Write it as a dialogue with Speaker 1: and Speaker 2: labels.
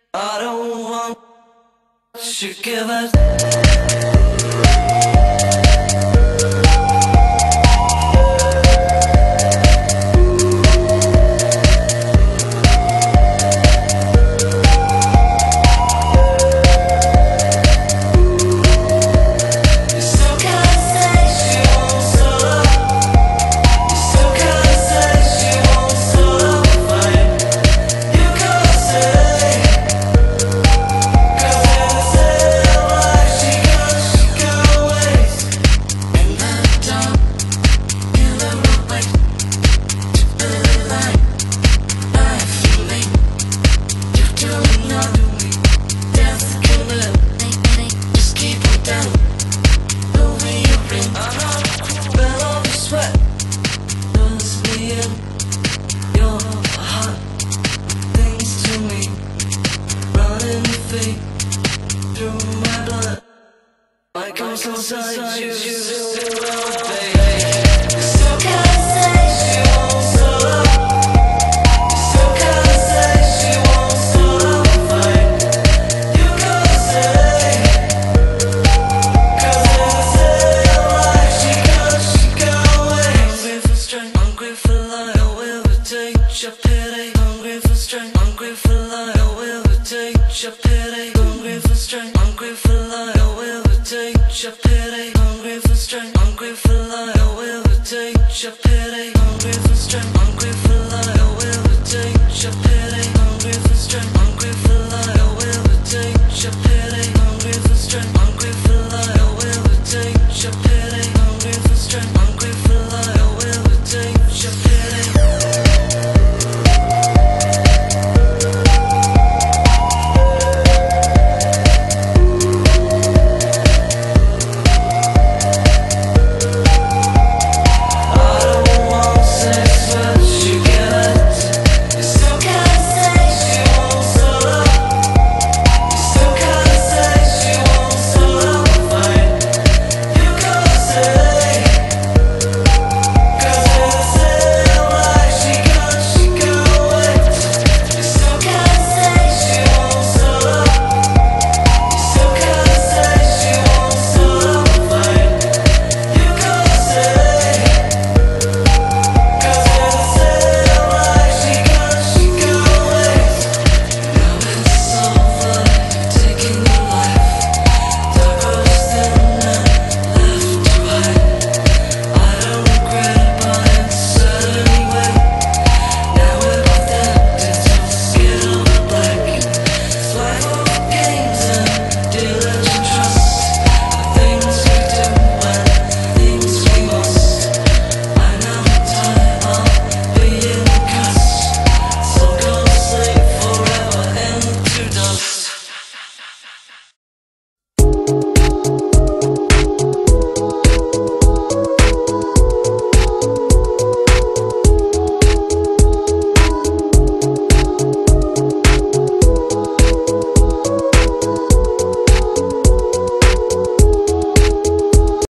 Speaker 1: I don't want you to give it. Through my blood, my ghost inside you, baby. So can't say she won't slow up. So can't say she won't slow up. Fine, you could say, 'cause it's like she got away. Hungry for strength, hungry for life. I will take your pity. Hungry for strength, hungry for life. I will take your pity. Hungry for strength, hungry for life. I will take your pity. Hungry for strength, hungry for life. I will take your pity. Hungry for strength, hungry for life. I will take your pity. Hungry for strength.